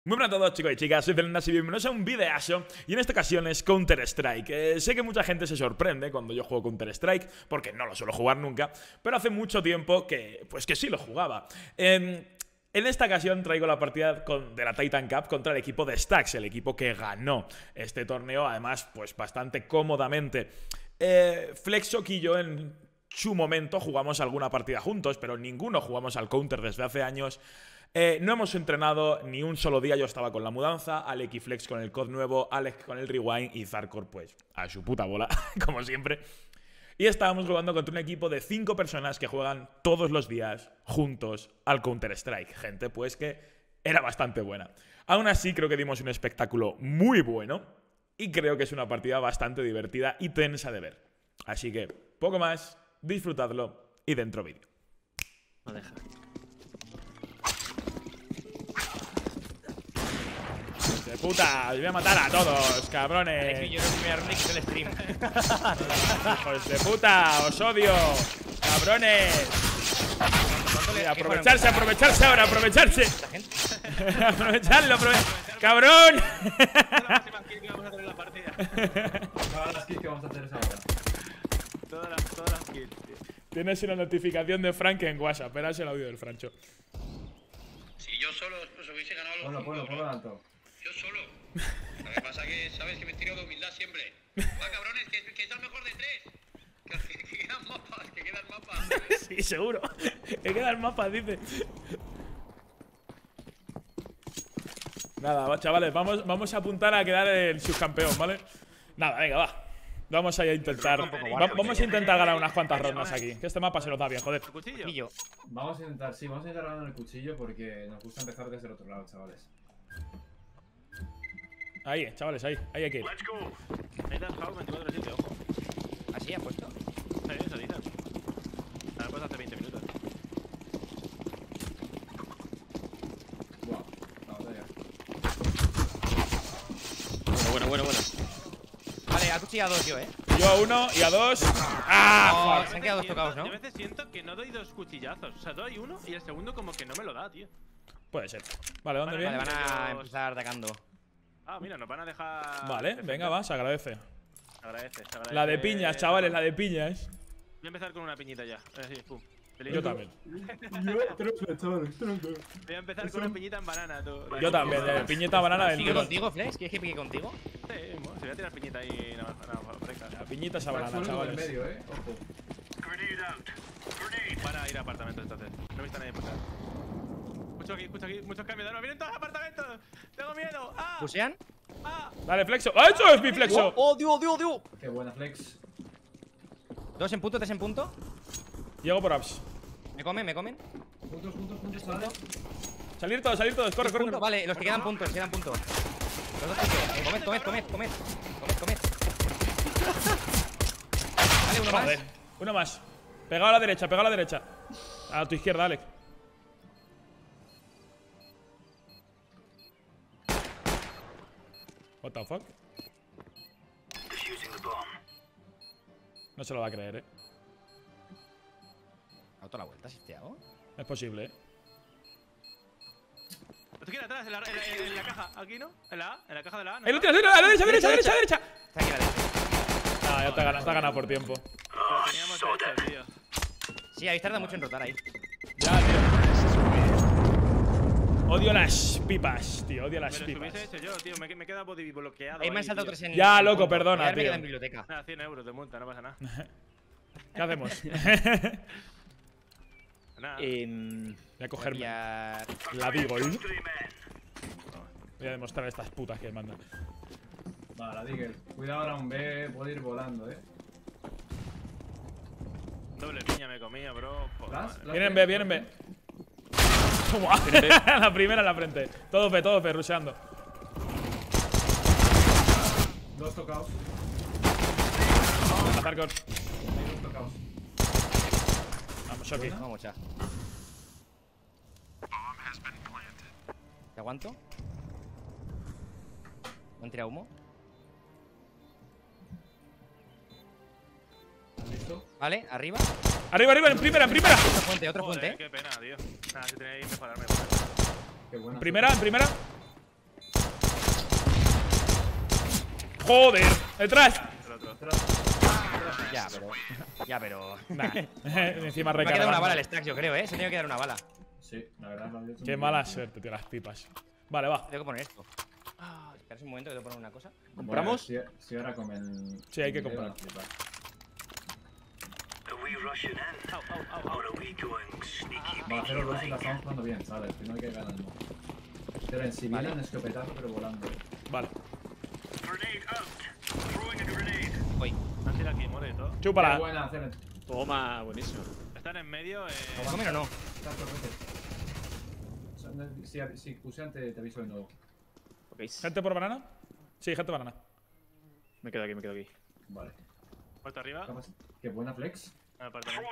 Muy buenas a todos, chicos y chicas, soy Zelendas y bienvenidos a un videazo. Y en esta ocasión es Counter-Strike. Sé que mucha gente se sorprende cuando yo juego Counter-Strike, porque no lo suelo jugar nunca, pero hace mucho tiempo que sí lo jugaba. En esta ocasión traigo la partida de la Titan Cup contra el equipo de Stax, el equipo que ganó este torneo, además, pues bastante cómodamente. Flexo y yo en su momento jugamos alguna partida juntos, pero ninguno jugamos al Counter desde hace años. No hemos entrenado ni un solo día. Yo estaba con la mudanza, Alec y Flex con el COD nuevo, Alex con el Rewind y Zarkor pues a su puta bola, como siempre. Y estábamos jugando contra un equipo de 5 personas que juegan todos los días juntos al Counter-Strike. Gente pues que era bastante buena. Aún así creo que dimos un espectáculo muy bueno y creo que es una partida bastante divertida y tensa de ver. Así que poco más, disfrutadlo y dentro vídeo. No deja. De puta, os voy a matar a todos, cabrones. Yo no me arruiné el stream. Hijos de puta, os odio, cabrones. Aprovecharse ahora, aprovecharse. Aprovecharlo, cabrón. Todas las kills que vamos a hacer es ahora. Todas las kills, tío. Tienes una notificación de Frank en WhatsApp, verás el audio del Francho. Si yo solo os hubiese ganado los Ponlo puntos, bro. alto. Yo solo. Lo que pasa que sabes que me tiro de humildad siempre. Va, cabrones, que es el mejor de 3. Que quedan mapas, que quedan mapas. Sí, seguro. Que queda el mapa, dice. Nada, chavales, vamos a apuntar a quedar el subcampeón, ¿vale? Nada, venga, va. Vamos a intentar. Vamos a intentar ganar unas cuantas rondas aquí. Que este mapa se nos da bien, joder. Cuchillo. Vamos a intentar ganar el cuchillo porque nos gusta empezar desde el otro lado, chavales. Ahí, chavales, ahí hay que ir. Me he dejado 24-7, ojo. ¿Así ha puesto? Sí, eso dice. Ahora pues hace 20 minutos. Buah, la batalla. Bueno. Vale, ha cuchillado 2 yo, Yo a 1 y a 2. ¡Ah! Se han quedado 2 tocados, ¿no? Yo a veces siento que no doy 2 cuchillazos. O sea, doy uno y el segundo como que no me lo da, tío. Puede ser. Vale, ¿dónde Vale, viene? van a empezar atacando. Ah, mira, nos van a dejar. Vale, venga, va, se agradece. Se agradece. La de piñas, chavales, la de piñas. Voy a empezar con una piñita ya. Así, pum. Yo también. Voy a empezar con una piñita en banana, tú. Yo también, de piñeta banana del ¿Sigue tirón. contigo, Flex? ¿Quieres que pique contigo? Sí, se voy a tirar piñita ahí nada más fresca. La piñita esa banana, En chavales. medio, ojo. Van a ir a apartamentos entonces. No he visto a nadie pasar. Escucho aquí, muchos cambios. ¡No, vienen todos apartamentos! ¡Tengo miedo! ¡Ah! ¿Pusean? ¡Ah! Dale, Flexo. ¡Ah, eso es mi Flexo! ¡Oh, Dios! Qué buena flex. 2 en punto, 3 en punto. Llego por apps. Me comen. Juntos, chavales. Salir todos, corre. Punto, vale, los que quedan puntos, Los 2 puntos. Comed. Vale, uno más. Joder, uno más. Pegado a la derecha. A tu izquierda, Alex. What the fuck? No se lo va a creer, ¿Ha dado toda la vuelta, si te hago? Es posible, Lo tienes atrás, en la caja. Aquí, ¿no? En la A, en la caja de la A. ¿no? ¡Ahí lo tienes! ¡A la derecha! Está aquí a la derecha. Ah, ya te ha ganado por tiempo. Lo teníamos hecho, tío. Sí, habéis tardado mucho en rotar ahí. Ya, tío. Odio las pipas, tío. Odio las Pero si pipas. hubiese hecho yo, tío, me queda body bloqueado. Ahí me han ahí, saltado tío. 3 en. Ya, en loco, punto. perdona, Me tío. queda en biblioteca. Nada, 100 euros de multa, no pasa nada. ¿Qué hacemos? Nada. Voy a cogerme Ya. la Deagle. Voy a demostrar a estas putas que mandan. Vale, la Deagle. Cuidado ahora un B, puede ir volando, Doble piña me comía, bro. Joder, ¿Las? madre. Vienen B. Toma. La primera en la frente. Todo P, rusheando. 2 tocados. Zarkor. Hay 2 tocados. Vamos, Shoki. Vamos ya. ¿Te aguanto? ¿Me han tirado humo? ¿Listo? Vale, arriba. Arriba, en primera. Otro puente, Joder, qué pena, tío. Nada, si tenía que mejorarme. Qué buena. En primera. ¡Joder! ¡Detrás! El otro. Ya, pero. Nah. Encima Me ha quedado una bala el recargando. stack, yo creo, Se tenía que dar una bala. Sí, la verdad lo había hecho Qué muy mala bien. suerte, tío, las pipas. Vale, va. Tengo que poner esto. Espera un momento que tengo que poner una cosa. ¿Compramos? Bueno, si ahora comen. Sí, hay que video, comprar. van a flipar. Va a hacer dos y la estamos jugando bien, ¿sabes? Primero hay que ganar. Pero en sí vienen escopetazo, pero volando. Vale. Voy. Han tirado aquí, muere y todo. Qué Chúpala. buena, Ceren. Toma, buenísimo. Están en medio. ¿Comen o no? Está torrete. Si Cusian te aviso de nuevo. Ok. ¿Gente por banana? Sí, gente banana. Me quedo aquí, me quedo aquí. Vale. Puerta arriba. Qué buena flex. En el apartamento.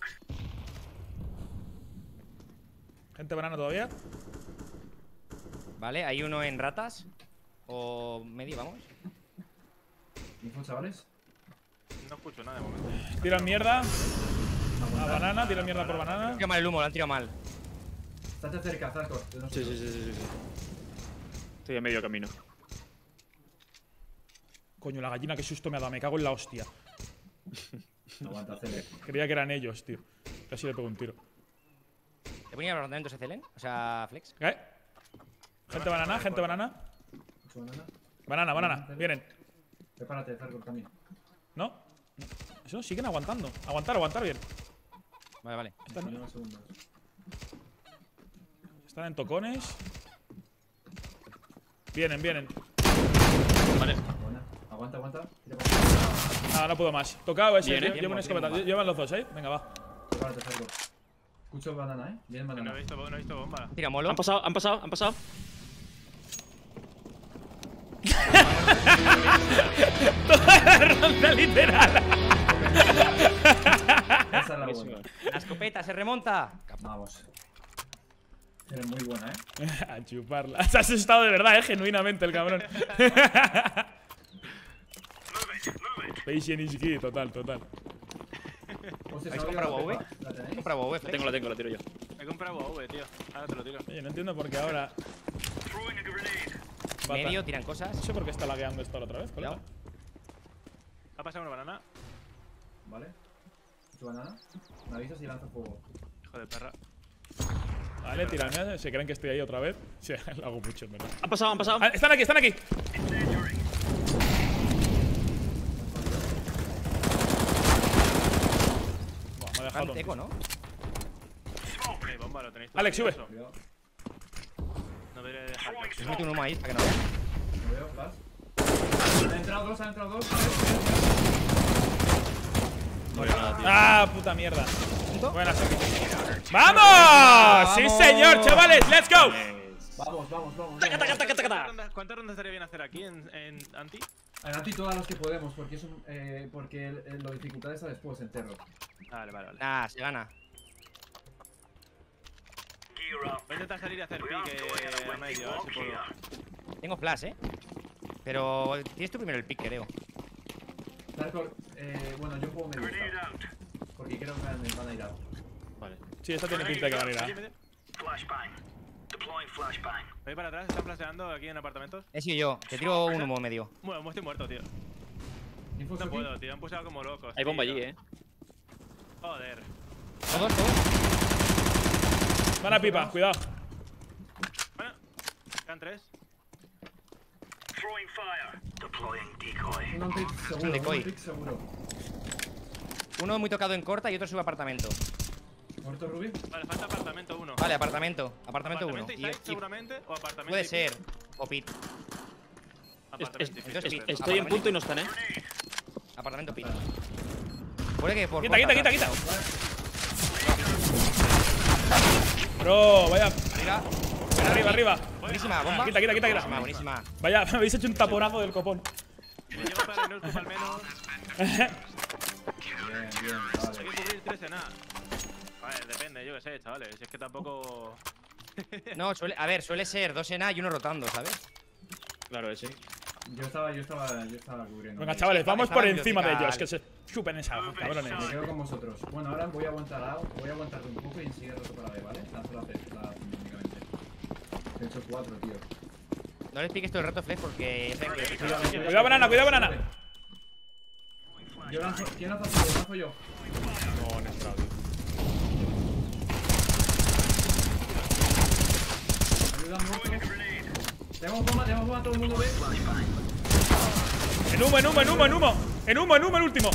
¿Gente banana todavía? Vale, hay uno en ratas. O medio, vamos. Info, chavales. No escucho nada de momento. Tiran mierda. A Aguantar. banana, tiran mierda por banana. Han tirado mal el humo, lo han tirado mal. Estate cerca, Zarco. de nosotros. Sí. Estoy a medio camino. Coño, la gallina, qué susto me ha dado. Me cago en la hostia. Aguanta, Cele. Creía que eran ellos, tío. Casi le pego un tiro. ¿Te ponía los ordenamientos Celen? O sea, flex. ¿Eh? Gente banana, gente banana. ¿Mucho banana? Banana, vienen. Prepárate, Zarco, también. ¿No? Eso, siguen aguantando. Aguantar bien. Vale. Unos segundos. Están en tocones. Vienen. Vale. Buena. Aguanta. Tira Ah, no puedo más. Tocado ese, Viene. llevo una escopeta. Llevan los dos, Venga, va. Prepárate, Zarco. Escucho banana, Bien No he banana. visto bomba. Tira molo. Han pasado. Toda la ronda literal. Esa es la buena. La escopeta se remonta. Vamos. Eres muy buena, A chuparla. Se ha asustado de verdad, genuinamente el cabrón. Patient is key, total. Hostia, ¿Habéis ¿se ha comprado abierto WoW? la pepa? ¿La tenéis? Compra WoW, La tengo, la tiro yo. He comprado WoW, tío. Ahora te lo tiro. Oye, no entiendo por qué ahora. Pata. Medio, tiran cosas. No sé por qué está lagueando esto otra vez, colega. Cuidado. Ha pasado una banana. Vale. ¿Tu banana? Me avisas y lanzo fuego. Hijo de perra. Vale, tiradme. ¿Se creen que estoy ahí otra vez? Sí, lo hago mucho, en verdad. Han pasado. Ah, están aquí. Bastante Buah, me ha dejado eco, ¿no? Bomba, lo tenéis todo. Alex, sube. peligroso. Cuidado. No debería dejarlo. Les meto un humo ahí para que no vean. No veo, flash. Han entrado dos. Ah, puta mierda. Buenas. ¡Vamos! ¡Sí, señor, chavales! ¡Let's go! Vamos. ¿Cuántas rondas estaría bien hacer aquí en Anti? Adelante todas las que podemos, porque es un, porque lo dificultad está después entero. Vale. Nah, se gana. Voy a intentar salir y hacer pique a medio, a ver si puedo. Tengo flash, Pero tienes tú primero el pick, creo. Zarco, bueno, yo juego medio esta, porque creo que van a ir out. Vale. Sí, esta tiene pinta de que van a ir a. Voy para atrás, están flasheando aquí en apartamentos. He sido yo. Te tiro un humo medio. Bueno, estoy muerto, tío. Infos No aquí. puedo, tío. Han puesto como locos. Hay bomba tío. allí, Joder. Todos. Van a pipa, cuidado. Bueno, quedan 3. Un pick seguro, Un decoy. un pick seguro. Uno muy tocado en corta y otro sube apartamento. ¿Muerto Rubí? Vale, falta apartamento 1. Vale, apartamento. Apartamento 1. Apartamento y site, seguramente. O apartamento Puede y ser. O pit. Apartamento y pit. Entonces, pit. Estoy en punto y no están, Apartamento pit. Puede que por. Quita. corta, Bro, vaya. Arriba. Buenísima, bomba. Quita. Buenísima. Vaya, me habéis hecho un taponazo del copón. Me llevo para el Nurkup al menos. Bien, Hay vale. que cubrir 3 en A. Vale, depende, yo qué sé, chavales. Si es que tampoco. No, suele ser 2 en A y uno rotando, ¿sabes? Claro, sí. Yo estaba cubriendo. Venga, chavales, vamos por Estaba en encima de biblioteca. ellos. Que se chupen esa, Me cabrones. quedo con vosotros. Bueno, ahora voy a aguantar un poco y enseguida roto para B, ¿vale? Lanzo la únicamente. He hecho 4, tío. No les piques todo el rato, Flex, porque. Cuidado, banana, cuidado, banana. Yo lanzo. ¿Quién lanzo yo? No, han entrado, tío. Ayuda mucho. Tenemos bomba, todo el mundo ve. En humo, en humo, en humo, en humo. En humo, el último.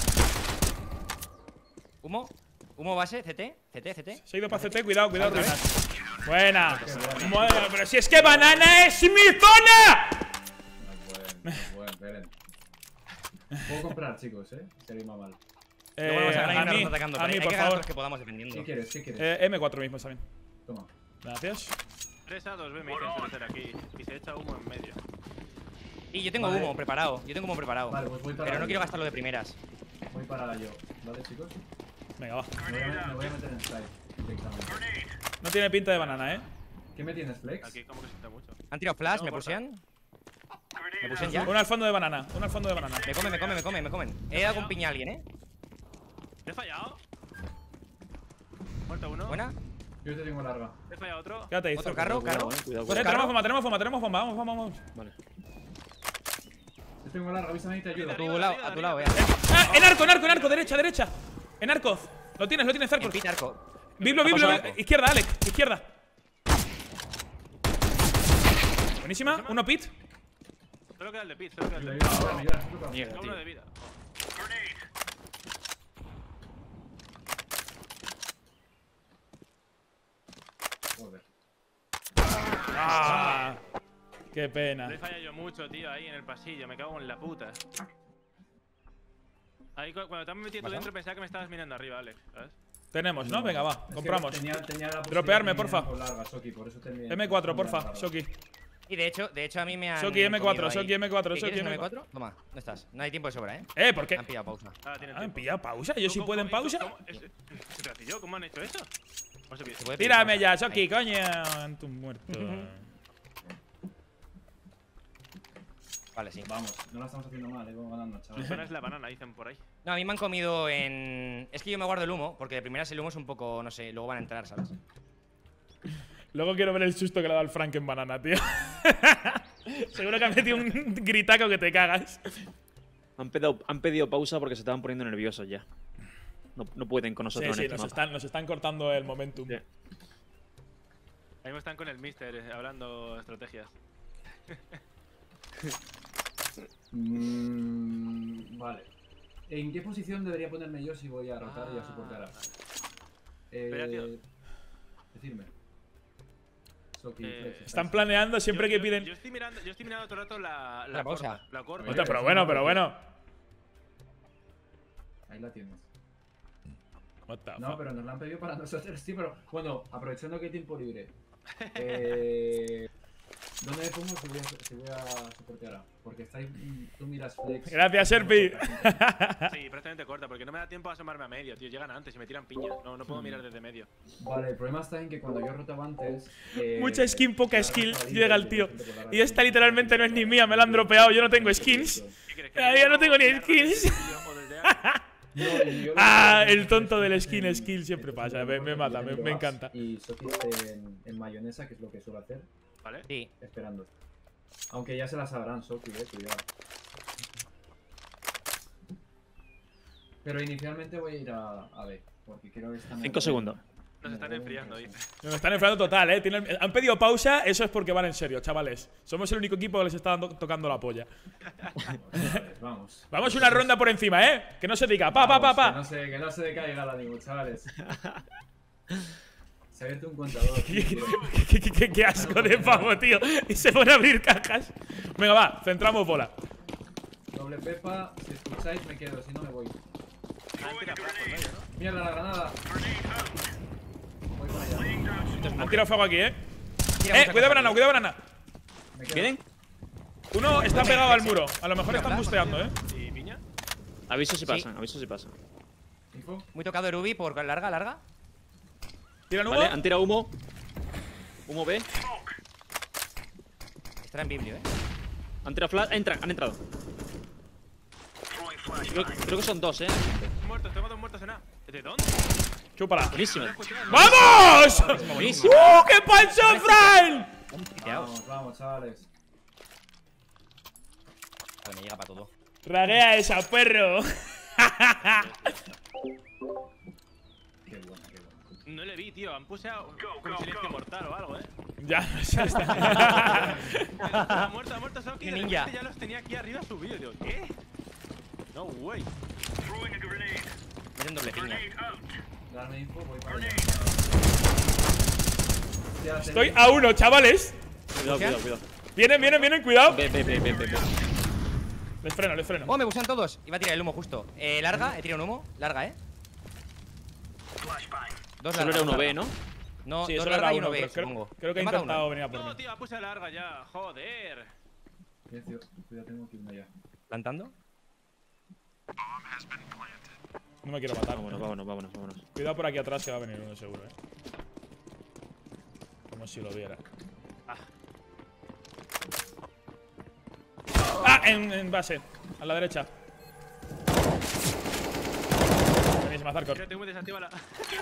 Humo base, CT. Se ha ido para CT, cuidado, ruinas. Buena. Pero si es que banana es mi zona. Bueno, esperen. Puedo comprar, chicos, sería más mal. No vamos a ganar a una mí, ronda atacando, a pero mí, hay por que ganar favor. los que podamos defendiendo. ¿Qué quieres? M4 mismo, está bien. Toma. Gracias. 3 a 2B me dicen tercera aquí. Y se echa humo en medio. Y yo tengo Vale. humo preparado. Vale, pues voy para Pero no la quiero yo. gastarlo de primeras. Voy para yo. ¿Vale, chicos? Venga, va. Me voy a meter en strike directamente. No tiene pinta de banana, ¿Qué me tienes, Flex? Aquí como que se echa mucho. Han tirado flash, No, me porta. pushean. Me pushean ya. Uno al fondo de banana, Me comen. He dado con piña a alguien, ¿Te he fallado? Muerto uno. Buena. Yo te tengo larga. ¿Te he fallado otro? Quédate ahí. Otro Zorco. carro. Cuidado, Pues cuidado. Tenemos bomba. Vamos. Vale. Yo tengo larga, avísame y te ayudo. A tu lado, ¡Ah! En arco, derecha. En arco. Lo tienes, En Zarco. pit arco. Biblo. Izquierda, Alec. Izquierda. Buenísima. Uno pit. Solo queda el de pit, solo queda el Me de pit. ayuda. Mierda, Queda tío. uno de vida. Joder. Ah, qué pena. Le he fallado yo mucho, tío, ahí en el pasillo. Me cago en la puta. Ahí cuando te has metido dentro pensaba que me estabas mirando arriba, Alex, ¿sabes? Tenemos, ¿no? Venga, va. Es que Compramos. tenía la posibilidad Dropearme, de porfa. mirar con larga, Soki, por eso tenía- M4, tenía porfa. larga. Shoki. Y de hecho a mí me han. Shoki M4, comido ahí. Shoki M4, ¿Qué Shoki quieres, un M4. M4? Toma, ¿dónde estás? No hay tiempo de sobra, ¿Por qué? Han pillado pausa. Ah, tiene ¿Han pillado pausa? ¿Yo sí puedo en pausa? ¿Cómo han hecho eso? No sé qué. Se puede pedir Tírame pausa. ya, Ahí. Shoki, coño. En tu muerto. Vale, sí. Vamos, no la estamos haciendo mal, vamos ganando, La chaval. zona es la banana, dicen por ahí. No, a mí me han comido en. Es que yo me guardo el humo, porque de primeras el humo es un poco, no sé, luego van a entrar, ¿sabes? Luego quiero ver el susto que le ha dado al Frank en banana, tío. Seguro que ha metido un gritaco que te cagas. Han pedido pausa porque se estaban poniendo nerviosos ya. No pueden con Sí, nosotros sí, en este mapa. nos están cortando el momentum. Sí. Ahí me están con el mister hablando estrategias. Vale. ¿En qué posición debería ponerme yo si voy a rotar y a soportar? Espera, tío. Decirme. Soki, Flex, Están ¿estáis? planeando siempre que piden. Yo estoy mirando todo el rato la La pausa. corta. La corta. Hostia, pero bueno. Ahí la tienes. What the No, fuck? pero nos la han pedido para nosotros, sí, pero bueno, aprovechando que hay tiempo libre. ¿Dónde me pongo si voy a soportear? Porque estáis, tú miras Flex. Gracias, Serpi. Sí, prácticamente corta, porque no me da tiempo a asomarme a medio, tío. Llegan antes y me tiran piña. No puedo mirar desde medio. Vale, el problema está en que cuando yo rotaba antes. Mucha skin, poca la skill. rotaba Llega el libre, tío. gente por la Y raya. esta literalmente no es ni mía, me la han dropeado. Yo no tengo skins. ¿Qué crees? Ya no tengo ni skins. O desde A. No, y yo- Ah, el tonto del skin skill siempre pasa. Me mata, me encanta. Y Soki en mayonesa, que es lo que suelo hacer, ¿Vale? Sí. esperando. Aunque ya se la sabrán, Soki, cuidado. Pero inicialmente voy a ir a B, porque quiero que están. 5 segundos. Nos están enfriando, dice. Nos están enfriando total, han pedido pausa, eso es porque van en serio, chavales. Somos el único equipo que les está tocando la polla. Vamos. Vamos una ronda por encima, Que no se diga, Vamos, pa. Que no se decaiga el ánimo, chavales. Se ha abierto un contador. Qué asco de pavo, tío. Y se pone a abrir cajas. Venga, va, centramos bola. Doble pepa, si escucháis me quedo, si no me voy. Han tirado flash por medio, ¿no? Mierda, la granada. Voy para allá. Han tirado fuego aquí, Tira mucha cuidado cosa, banana. Me quedo. ¿Vienen? Uno está pegado al muro. A lo mejor están busteando, ¿Y piña? Aviso si Sí. pasan, aviso si pasan. Info. Muy tocado Erubi por larga. ¿Tiran humo? Vale, han tirado humo. Humo B. Estará en biblio, Han tirado flash. Han entrado. Creo que son 2, Muertos, tengo 2 muertos en A. ¿De dónde? Chúpala. Buenísimo. ¡Vamos! Buenísimo. ¡Qué pancho, Frank! Piteaos. Vamos, chavales. Vale, me llega para todo. Raguea esa, perro. Qué buena, qué buena. No le vi, tío. Han puseado con silencio mortal o algo, Ya, ya está. Ha muerto Soki. Qué De ninja. repente ya los tenía aquí arriba subidos. Digo, ¿qué? No way. Meten doble piña. Darme info, voy para allá. Hostia, Estoy a 1, chavales. Cuidado, cuidado, cuidado. Vienen, cuidado. Ve. Les freno. Oh, me buscan todos. Iba a tirar el humo justo. Larga, he tirado un humo. Larga, Dos Solo largas. era uno dos B, largas. ¿no? No, Sí, dos solo era largas y uno, uno B, pero supongo. creo que ha He matado intentado uno. venir a por No, mí. tío, puse larga ya. Joder. Cuidado, tengo que irme ya. ¿Plantando? No me quiero matar. Vámonos. Cuidado por aquí atrás que va a venir uno seguro, Como si lo viera. Ah, en base. A la derecha. Buenísima, Zarkor. Ya tengo desactiva la.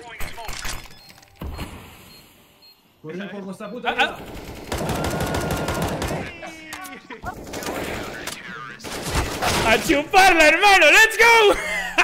Corriendo por vuestra puta Ah, vida. ¡A chuparla, hermano! ¡Let's go!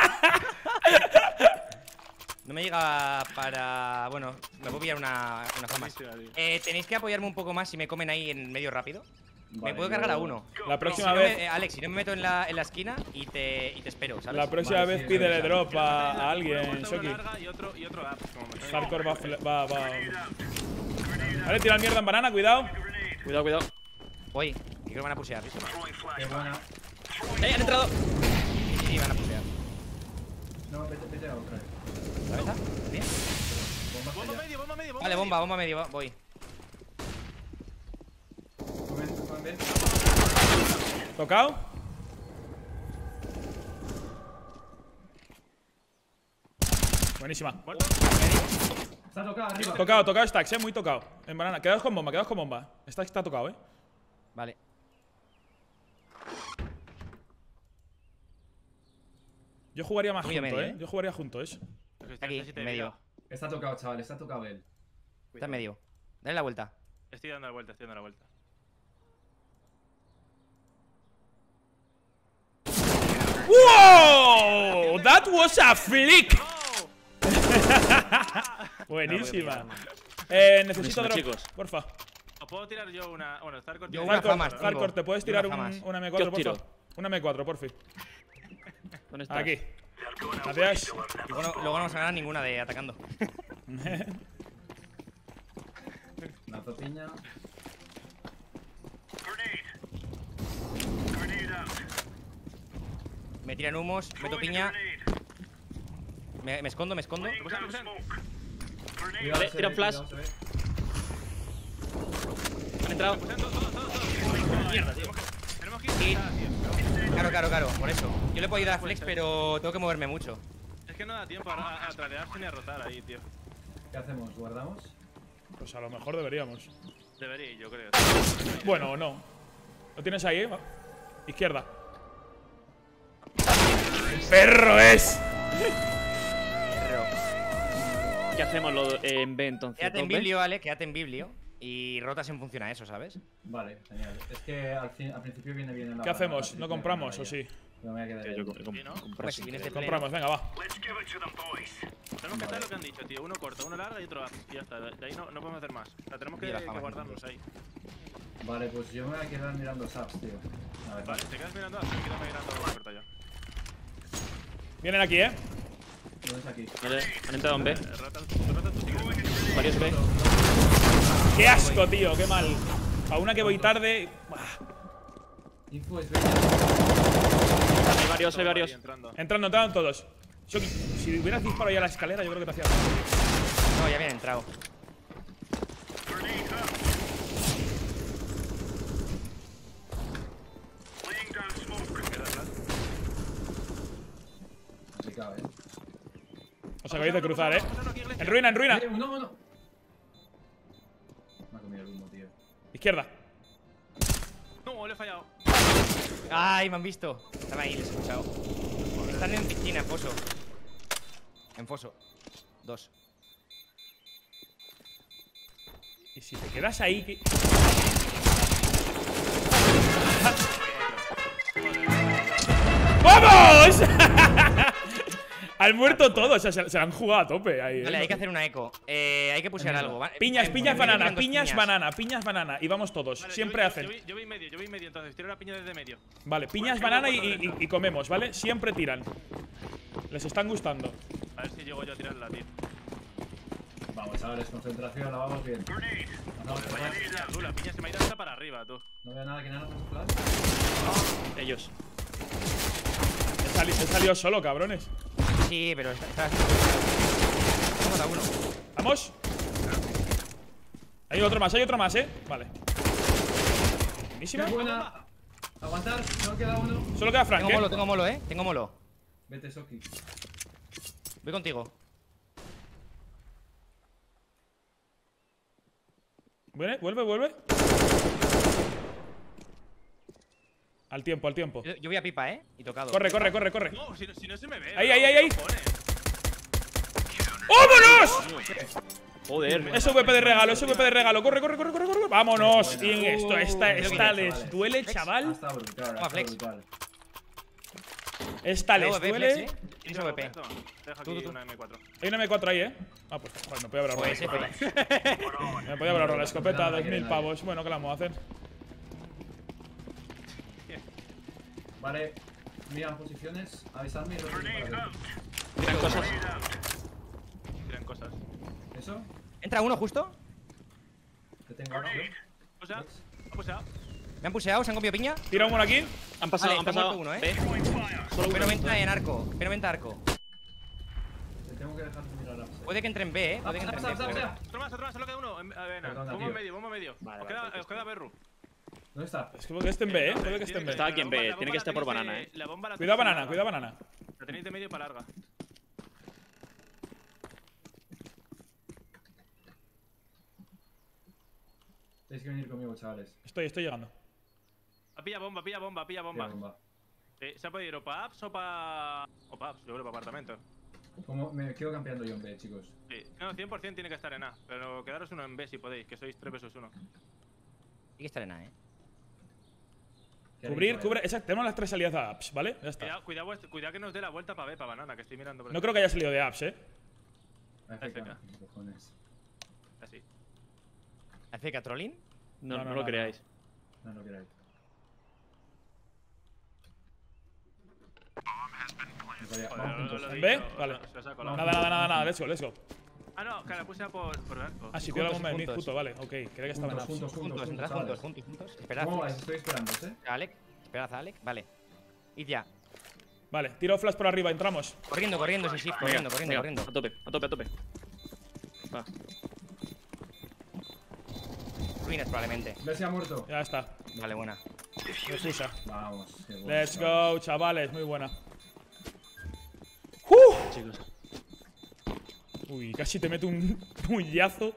No me llega para... Bueno, me puedo pillar una fama. Tenéis que apoyarme un poco más si me comen ahí en medio rápido. Vale, me puedo cargar yo- a uno. La próxima Si no vez. Alex, si no me meto en la esquina y te espero, ¿sabes? La próxima Vale, vez sí, pídele sí, drop a Una alguien, corta, Shoki. una larga y otro up. Como me Hardcore va. Vale, tira mierda en banana, cuidado. Cuidado. Voy, que creo que van a pusear. Sí, Qué buena. Han entrado! sí, van a pusear. No, vete a otra. ¿Cabeza? ¿Bien? Bomba Bomba allá. medio. Vale, bomba medio, voy. Comen. Tocado. Buenísima. Muerto. Está tocado arriba. Tocado stacks, muy tocado. En banana. Quedaos con bomba. Stacks está tocado, Vale. Yo jugaría más Muy a junto, medio, Yo jugaría junto, Aquí, en medio. Está tocado, chaval. Está tocado él. Está en medio. Dale la vuelta. Estoy dando la vuelta. ¡Wow! That was a flick. Buenísima. Necesito Buenísima, drop, chicos. porfa. ¿Os puedo tirar yo una. Bueno, Starcore. Yo una famas, tengo. Hardcore, ¿te puedes Yo tirar una famas. una ¿Qué M4, os tiro? porfa? Una M4, porfi. ¿Dónde estás? Aquí. Gracias. Luego no vamos a ganar ninguna de atacando. Lanzo piña. Me tiran humos, meto piña. Me escondo. Me pusen. Cuidado, Vale, se tira ve, flash. cuidado, se ve. Han entrado. Mierda, tío. Tenemos que ir. Claro, por eso. Yo le puedo ayudar a Flex, pero tengo que moverme mucho. Es que no da tiempo a tradearse ni a rotar ahí, tío. ¿Qué hacemos? ¿Guardamos? Pues a lo mejor deberíamos. Debería, yo creo. Bueno, o no. Lo tienes ahí, Va. Izquierda. ¡Perro es! ¿Qué hacemos en B entonces? Quédate en ¿Top B? biblio, Ale, quédate en biblio. Y rotas en función a eso, ¿sabes? Vale, genial. Es que al principio viene bien en la ¿Qué barra, hacemos? la ¿No triple compramos barra o ya. sí? Me voy a quedar Sí, ahí. yo Sí, ¿no? comprar Pues si si vienes quieres. de Compramos, venga, va. Tenemos que hacer lo que han dicho, tío. Uno corto, uno larga y otro up. Y ya está. De ahí no podemos hacer más. O sea, tenemos que Mira la fama, guardarnos ahí. Vale, pues yo me voy a quedar mirando subs, tío. A ver, Vale, te quedas mirando up. Yo quedo mirando la puerta ya. Vienen aquí, ¿dónde es aquí? Vale, han entrado en B. Rotas tú si quieres. Varios B. ¡Qué asco, tío! ¡Qué mal! A una que voy tarde. Buah. Info es bella. Hay varios. Ahí entrando. Entraron todos. Shoki, si hubieras disparado ya a la escalera, yo creo que te hacía. No, ya habían entrado. Complicado, Os acabáis de cruzar, Pasando aquí, iglesia. En ruina, en ruina. Uno. Me ha comido el humo, tío. Izquierda. No, le he fallado. ¡Ay, me han visto! Están ahí, les he escuchado. Están en piscina, en foso. En foso. Dos. Y si te quedas ahí, que. ¡Vamos! Han muerto todos, o sea, se la han jugado a tope ahí. Vale, hay que hacer una eco. Hay que pushear algo. ¿vale? Piñas, piñas, Bueno, banana, tienen dos piñas, banana, piñas, banana. Y vamos todos, Vale, siempre yo hacen. yo voy medio, entonces. Tiro la piña desde medio. Vale, piñas, banana y comemos, ¿vale? Siempre tiran. Les están gustando. A ver si llego yo a tirarla, tío. Vamos, chavales, concentración, la vamos bien. Vamos, Tú, la piña se me ha ido hasta para arriba, tú. no veo nada que nada más flash. Ellos. He salido solo, cabrones. Sí, pero está. Vamos a uno. ¿Vamos? Hay otro más, Vale. Buenísima. ¡Qué buena! Aguantar, solo queda uno. Solo queda Frank, Tengo molo, Tengo molo. Vete, Soki. Voy contigo. Vuelve. Al tiempo. Yo voy a pipa, Y tocado. Corre. No, si no se me ve. Ahí. ¿no? Cojones. ¡Vámonos! Joder. SVP de regalo, corre. Vámonos. Qué Bien, buena. esta les chavales. duele, Ha chaval. estado brutal, Toma, flex. brutal. Esta les VP, duele. flex, Tienes VP. Toma, te dejo aquí una M4. Hay una M4 ahí, Ah, pues joder, me podía haber ahorrado la Pues escopeta. Me podía haber ahorrado la escopeta, Nada, 2000 nada. pavos. Bueno, ¿qué la vamos a hacer? Vale, miran posiciones, avisadme y lo para ver. Tiran cosas. Tiran cosas. ¿Eso? Entra uno justo. Que tengo acción. Pusea. Ha puseado. Me han puseado, se han comido piña. Tira uno aquí. Han pasado, Vale, han está pasado. muerto uno, B. Pero venta en arco. Te tengo que dejar mirar upside. Puede que entre en B, Puede que entre en B. Pasa. Otro más, solo queda uno. A ver, Perdona, bomba tío. en medio. Vale, Os vale, queda Berru. ¿Dónde está? Es que puede que esté en B, Puede que esté en B. Está aquí en B, La tiene bomba que estar por la tenéis banana, de- la bomba la Cuidado tenéis de banana, larga. banana. La tenéis de medio para larga. Tenéis que venir conmigo, chavales. Estoy llegando. Pilla bomba. Tira bomba. ¿Se puede ir o para apps o para. O para apps, yo creo para apartamento. Como me quedo campeando yo en B, chicos. Sí. No, 100% tiene que estar en A. Pero quedaros uno en B si podéis, que sois 3 versus 1. Tiene que estar en A, Cubrir. Exacto, tenemos las 3 salidas a apps, ¿vale? Ya está. Cuidado que nos dé la vuelta para B, para banana, que estoy mirando por No creo que haya salido de apps, AFK, cojones. Así. ¿AFK trolling? No, No, no lo creáis. No, no queráis. Vaya, vamos juntos. Lo he ¿Ve? dicho, Vale. se os ha colado. Nada, let's go. Ah, no, que la puse por arco. Ah, sí, tío la bomba de mid, juntos. justo, vale, ok. Creía que estaba en apps. Juntos, entrad chavales. juntos. Esperad. ¿Cómo vais? Estoy esperando, Alec. Esperad a Alec. Vale. Id ya. Vale, tiro flash por arriba, entramos. Corriendo, sí, sí. Venga, Corriendo. A tope. Va. Ruinas probablemente. Messi ha muerto. Ya está. Vale, buena. Refusa. Vamos, qué bueno. Let's go, chavales, muy buena. Chicos. Uy, casi te meto un puñazo.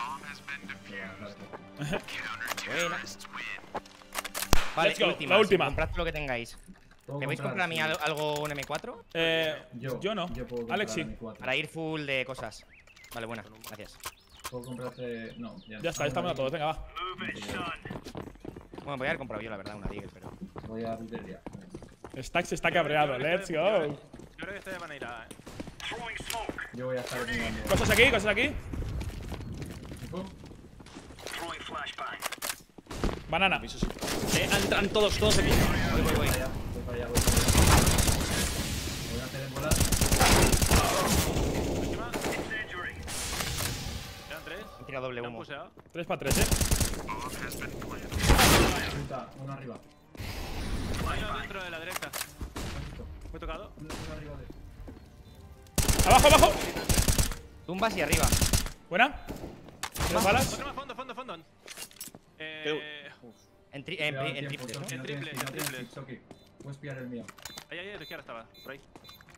Buena. Vale, Let's go, última. la última. Comprad lo que tengáis. ¿Me vais a comprar a mí sí. algo, un M4? Yo no. Yo puedo comprar Alex sí. a mi 4. Para ir full de cosas. Vale, buena. Gracias. Puedo comprarte. No, Ya está, estamos a todos, venga, va. Bueno, voy a haber comprado yo, la verdad, una Deagle, pero. Voy a abrir ya. Stax está cabreado, let's go. Yo creo que esta ya van a ir a. Yo voy a estar mirando. Cosas aquí. Info. Banana. Entran todos aquí. Voy. Voy para allá. Voy a hacer en volar. Última. Quedan 3. He tirado doble ¿Me han humo. puseado? 3 para 3, Uno arriba. Hay uno dentro de la derecha. ¿Me he tocado? Uno arriba de. Abajo. Tumbas y arriba. Buena. 3 balas. Otro más, fondo. En Cuidado, triple, tiempo, ¿no? Soki, En no triple, tienes en kit, triple. Soki. Puedes pillar el mío. Ahí, de izquierda estaba. Por ahí.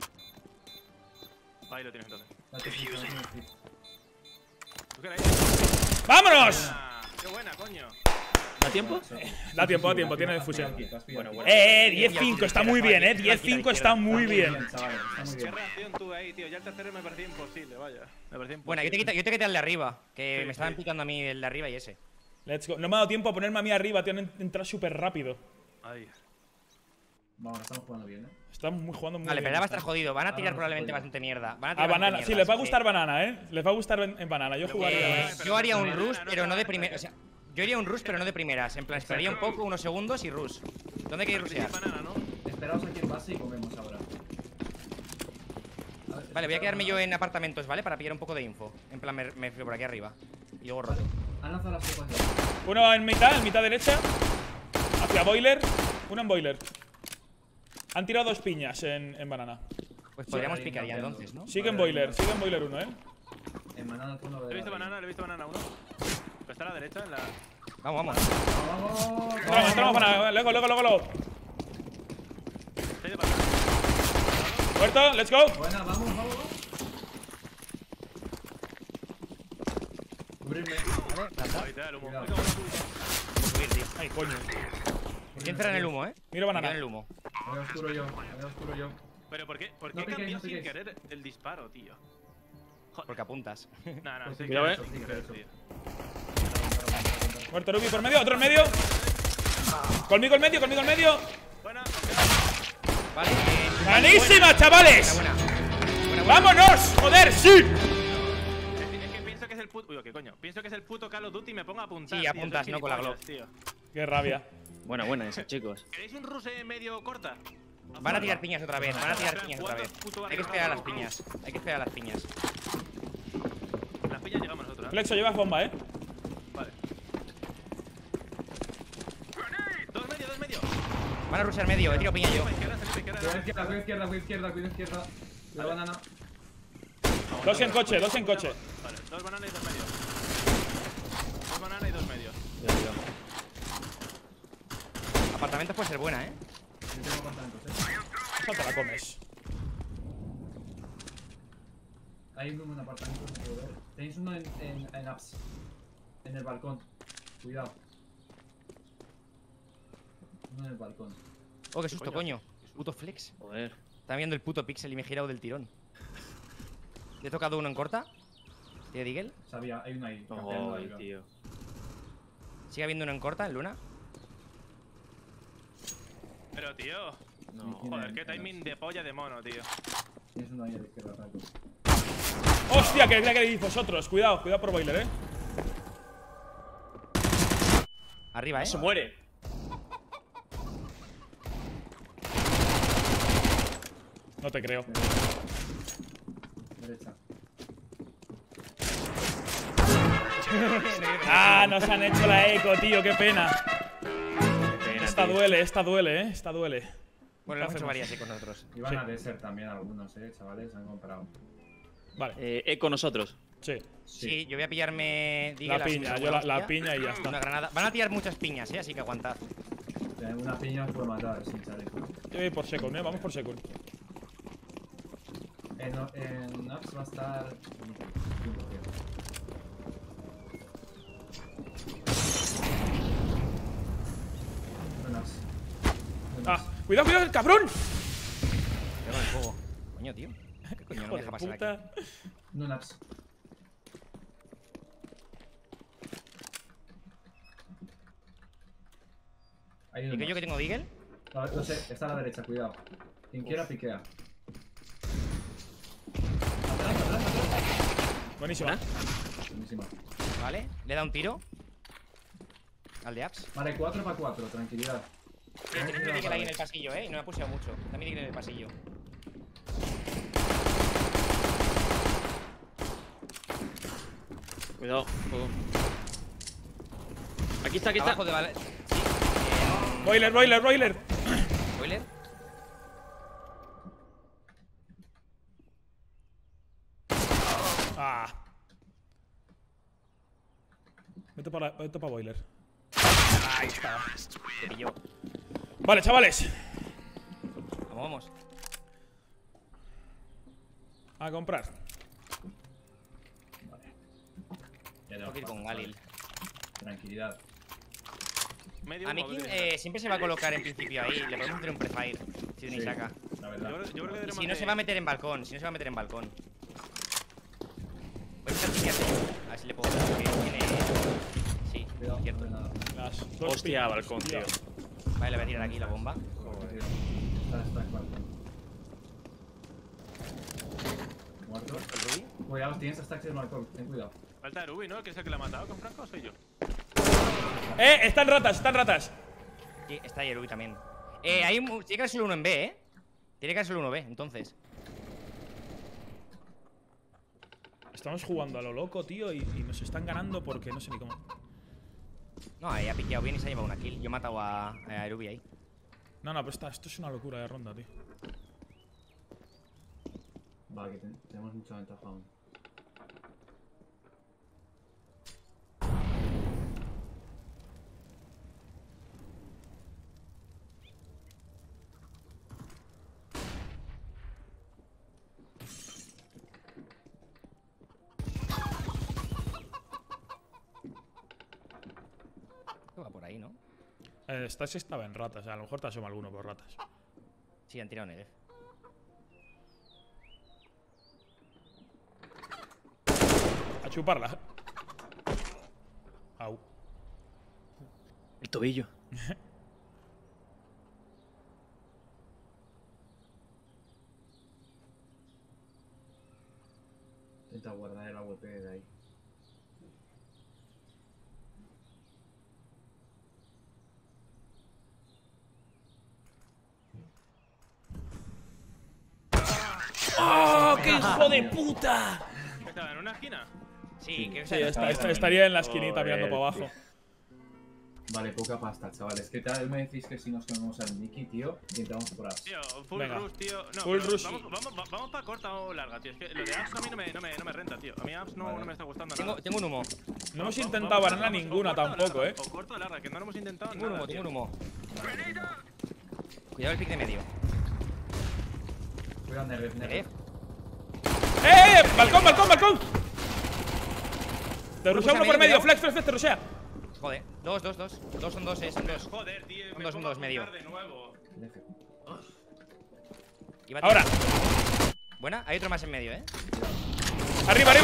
Ahí lo tienes entonces. Date kit, no tienes kit. ¿Tú qué era ahí? ¡Vámonos! Ah, ¡Qué buena, coño! ¿Da tiempo? Da tiempo, tiene fusión. Bueno. 10-5, está muy bien, 10-5 está muy bien. Chavales, está muy Qué bien. reacción tú ahí, tío. Ya el tercero me parecía imposible, vaya. Me parecía imposible. Bueno, yo te quité el de arriba. Que Sí, me estaban sí. picando a mí el de arriba y ese. Let's go. No me ha dado tiempo a ponerme a mí arriba, tío, han entrado súper rápido. Ahí. Vamos, estamos jugando bien, Están jugando muy Vale, bien. pero ahora va a estar jodido. Van a tirar Ahora probablemente jodido. bastante mierda. Van a A tirar banana, bastante sí, mierda, les va a así gustar banana, Les va a gustar en banana. Yo jugaría. Yo haría un pero rush, no, pero no de no, primeras. O sea, yo haría un rush, pero no de primeras. En plan, esperaría un poco, unos segundos y rush. ¿Dónde queréis rushear? Banana, ¿no? que. Esperaos aquí en base y comemos ahora. A ver, Vale, voy a quedarme yo en apartamentos, ¿vale? Para pillar un poco de info. En plan, me fío por aquí arriba. Y luego roto. Han lanzado las copas ya. Uno en mitad derecha. Hacia boiler. Uno en boiler. Han tirado 2 piñas en banana. Pues podríamos ahí picar ya cambiando. entonces, ¿no? Sigue en Vale, boiler uno, En banana al fondo de Le he visto la banana, le he visto banana uno. Pero está a la derecha, en la. Vamos, vamos. ¡Vamos! Entramos banana. Luego. Estoy de banana. Muerto, let's go. Buena, vamos. Cubrirme. Vale, planta. Ahí te da el humo. Cuidado. Venga, vamos a subir. Vamos a subir, tío. Ay, coño. ¿Quién entra en el humo, Mira Me banana. quedo en el humo. Me veo oscuro yo. Pero ¿por qué No piquéis, cambié no sin piquéis. querer el disparo, tío? Porque apuntas. No, Pues sí, cuidado, que eh. Sí, que eso. tío. Muerto Ruby por medio, otro en medio. Conmigo en medio. Buena. Vale, ¡Buenísima, chavales! buena. ¡Vámonos! ¡Joder, sí! Es que pienso que es el puto. Uy, ¿qué coño? Pienso que es el puto Call of Duty y me pongo a apuntar. Sí, tío, apuntas, soy no con la gilipollas, tío. Qué rabia. Buena esa, chicos. ¿Queréis un ruse medio corta? Van a tirar piñas otra vez, Hay que esperar a las piñas. piñas. Las piñas llegamos nosotros, ¿eh? Flexo, llevas bomba, Vale. Dos medio. Van a rushear medio, he tirado piña yo. Izquierda, izquierda. Cuidado izquierda. La banana. 2 en coche. Vale, 2 bananas y 2 medios. 2 bananas y 2 medios. Apartamentos puede ser buena, Yo tengo apartamentos, Esa te la comes. Hay uno en un apartamento, no puedo ver. Tenéis uno en apps. En el balcón. Cuidado. Uno en el balcón. Oh, qué susto, coño. Puto flex. Joder. Está viendo el puto pixel y me he girado del tirón. Le he tocado uno en corta. ¿Tiene Deagle? Sabía, hay uno ahí. campeando Ay, arriba. tío. ¿Sigue habiendo uno en corta, en Luna? Pero, tío. No. Joder, qué timing de polla de mono, tío. Tienes uno ahí a la izquierda, Paco. ¡Hostia! ¿Qué queréis vosotros? Cuidado por boiler, Arriba, Se muere. No te creo. Derecha. ¡Ah! Nos han hecho la eco, tío. ¡Qué pena! Pena, Esta tío. duele, esta duele. Bueno, lo hemos hecho hacemos? varias con nosotros. Iban a desert también algunos, chavales. Han comprado. Vale, Con nosotros. sí. Sí, yo voy a pillarme Deagle. La así piña, me yo pongo la hostia. piña y ya Una está. granada. Van a tirar muchas piñas, así que aguantad. Una piña os puede matar sin chaleco. Yo voy por second, vamos por second. En apps va a estar. 100%. En apps. ¡Ah! ¡Cuidado, el cabrón! Pego el fuego. Coño, tío. ¿Qué coño no Hijo me de deja pasar aquí? puta. No en apps. Hay uno ¿Y que yo más. que tengo Deagle? No sé, está a la derecha, cuidado. Quien quiera piquea. Buenísima. Buenísima. Vale, le da un tiro. Al de apps. Vale, 4 para 4, tranquilidad. Tiene Deagle ahí en el pasillo, y no me ha puseado mucho. También Deagle en el pasillo. Cuidado. Fuego. Aquí está. Abajo de vale. Sí. Boiler. Boiler. Ah. Vete para boiler. Ahí está. Te pilló. Vale, chavales. Vamos. A comprar. Tengo que ir con Galil. Tranquilidad. Medio A humo, Mikin medio. siempre se va a colocar en principio ahí. Le podemos hacer un prefire. Si ni Sí, saca. la verdad. Yo creo que tenemos Si no que- se va a meter en balcón. Voy a estar piqueando. A ver si le puedo dar. Que tiene. Sí, Cuidado, cierto. no hay nada. Las dos Hostia, piñas, balcón, hostia. tío. Vale, le voy a tirar aquí la bomba. Está cuarto. Muerto. ¿El Ruby? Cuidado, tienes stacks de Marco, ten cuidado. Falta el Ubi, ¿no? ¿Que es el que la ha matado con Franco o soy yo? Están ratas, están ratas. Sí, está ahí el Ruby también. Tiene que haber solo uno en B, ¿eh? Tiene que haber solo uno B, entonces. Estamos jugando a lo loco, tío, y nos están ganando porque no sé ni cómo. No, ahí ha piqueado bien y se ha llevado una kill. Yo he matado a Ruby ahí. No, pero esto es una locura de ronda, tío. Vale, que tenemos mucha ventaja aún. Va por ahí, ¿no? Stas estaba en ratas, a lo mejor te asoma alguno por ratas. Sí, han tirado Negev. A chuparla. Au. El tobillo. Intenta guardar el AWP de ahí. ¡Oh, qué hijo de puta! ¿Qué estaba en una esquina? Sí, que Sí, estaría en la esquinita Joder, mirando para abajo. Vale, poca pasta, chavales. ¿Qué tal me decís que si nos comemos al Mickey, tío? Intentamos por apps. Tío, full Venga. rush, tío. No, Full pero rush. Vamos para corta o larga, tío. Es que lo de apps a mí no me renta, tío. A mí apps no, Vale. no me está gustando nada. tengo un humo. No hemos intentado banana Vamos, ninguna o corta o tampoco, larga, O corta o larga, que no lo hemos intentado Tengo un nada, humo, tengo un tío. humo. Cuidado el pick de medio. Cuidado, Negev, Negev. ¡Balcón, balcón, balcón! Te rushea uno por medio, flex, te rushea. Joder, dos. Dos son dos, son dos. Joder, tío. Son me dos, pongo a medio. apuntar de nuevo. Iba a tirar. Ahora. Buena, hay otro más en medio, ¿eh? Arriba.